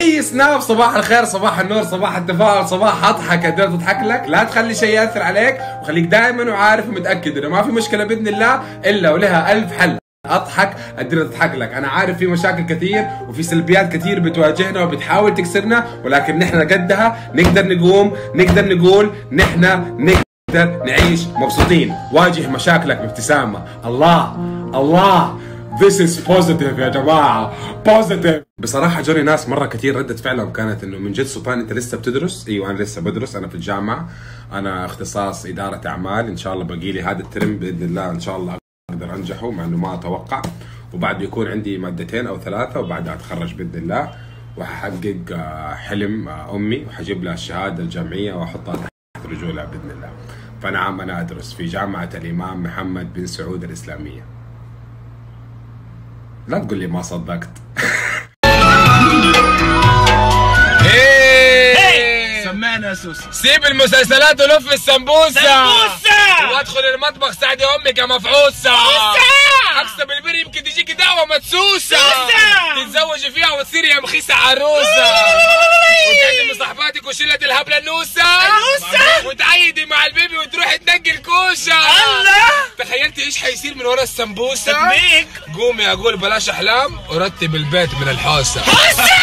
اي سناب صباح الخير، صباح النور، صباح التفاؤل، صباح اضحك قدرت تضحك لك. لا تخلي شيء ياثر عليك، وخليك دائما وعارف ومتاكد انه ما في مشكله باذن الله الا ولها الف حل. اضحك قدرت تضحك لك. انا عارف في مشاكل كثير وفي سلبيات كثير بتواجهنا وبتحاول تكسرنا، ولكن نحن قدها نقدر نقوم، نقدر نقول نحن نقدر نعيش مبسوطين. واجه مشاكلك بابتسامه. الله This is positive يا جماعة، positive. بصراحة جوني ناس مرة كثير ردة فعلهم كانت انه من جد سلطان انت لسه بتدرس؟ ايوه انا لسه بدرس، انا في الجامعة، انا اختصاص إدارة اعمال، ان شاء الله باقي لي هذا الترم باذن الله ان شاء الله اقدر انجحه مع انه ما اتوقع، وبعد بيكون عندي مادتين او ثلاثة وبعدها اتخرج باذن الله، وححقق حلم امي وحجيب لها الشهادة الجامعية واحطها تحت رجولها باذن الله. فنعم انا ادرس في جامعة الامام محمد بن سعود الاسلامية. لا تقول لي ما صدقت. سمعنا سوسه. سيب المسلسلات ولف السمبوسه وادخل المطبخ ساعدي امي كمفعوسه. اكسب البر يمكن تجيك دعوه مدسوسه تتزوجي فيها وتصيري يا مخيسه عروسه وتعدي صاحباتك وشله الهبله النوسه وتعيدي مع البيبي وتروحي تنقي الكوشه. الله تخيلتي ايش حيصير من ورا السمبوسه؟ قومي اقول بلاش احلام ورتب البيت من الحوسه.